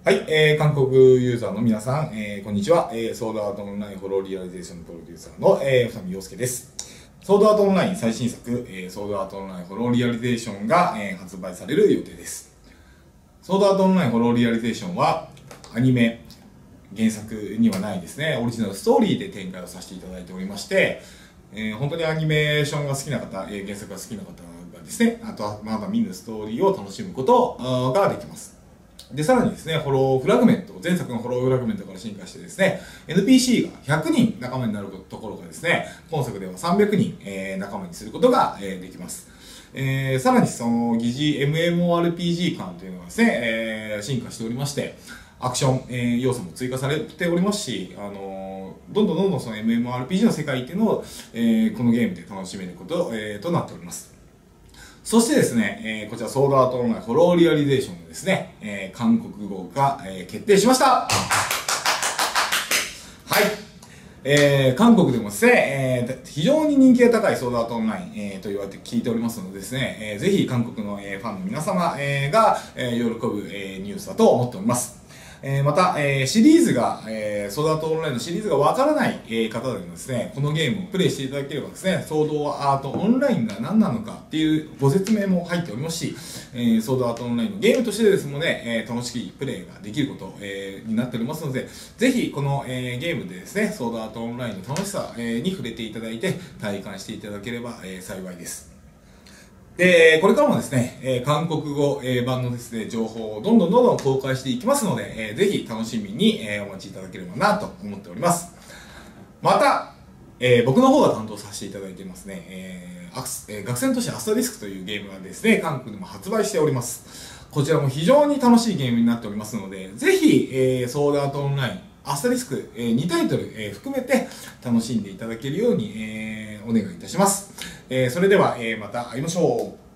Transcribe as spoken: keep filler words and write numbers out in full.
はい、えー、韓国ユーザーの皆さん、えー、こんにちは。えー、ソードアートオンラインフォローリアリゼーションプロデューサーの、えー、ふたみようすけです。ソードアートオンライン最新作、えー、ソードアートオンラインフォローリアリゼーションが、えー、発売される予定です。ソードアートオンラインフォローリアリゼーションは、アニメ、原作にはないですね、オリジナルストーリーで展開をさせていただいておりまして、えー、本当にアニメーションが好きな方、えー、原作が好きな方がですね、あとはまだ見ぬストーリーを楽しむことができます。で、さらにですね、ホローフラグメント、前作のホローフラグメントから進化してですね、エヌピーシー がひゃくにん仲間になるところがですね、今作ではさんびゃくにん、えー、仲間にすることが、えー、できます。えー、さらにその疑似 エムエムオーアールピージー 感というのがですね、えー、進化しておりまして、アクション、えー、要素も追加されておりますし、あのー、どんどんどんどんその エムエムオーアールピージー の世界っていうのを、えー、このゲームで楽しめること、えー、となっております。そしてですね、えー、こちらソードアートオンラインフォローリアリゼーションのですね、えー、韓国語が、えー、決定しました。はい。えー、韓国でもですね、えー、非常に人気が高いソードアートオンライン、えー、と言われて聞いておりますのでですね、えー、ぜひ韓国の、えー、ファンの皆様、えー、が、えー、喜ぶ、えー、ニュースだと思っております。えー、また、えー、シリーズが、えー、ソードアートオンラインのシリーズがわからない、えー、方でもですね、このゲームをプレイしていただければですね、ソードアートオンラインが何なのかっていうご説明も入っておりますし、えー、ソードアートオンラインのゲームとしてですので、えー、楽しいプレイができること、えー、になっておりますので、ぜひこの、えー、ゲームでですね、ソードアートオンラインの楽しさ、えー、に触れていただいて、体感していただければ、えー、幸いです。で、これからもですね、えー、韓国語、えー、版のですね、情報をどんどんどんどん公開していきますので、えー、ぜひ楽しみに、えー、お待ちいただければなと思っております。また、えー、僕の方が担当させていただいていますね、えーアクスえー、学生都市アスタリスクというゲームがですね、韓国でも発売しております。こちらも非常に楽しいゲームになっておりますので、ぜひ、えー、ソードアートオンライン、アスタリスク、えー、にタイトル、えー、含めて楽しんでいただけるように、えー、お願いいたします。えー、それでは、えー、また会いましょう。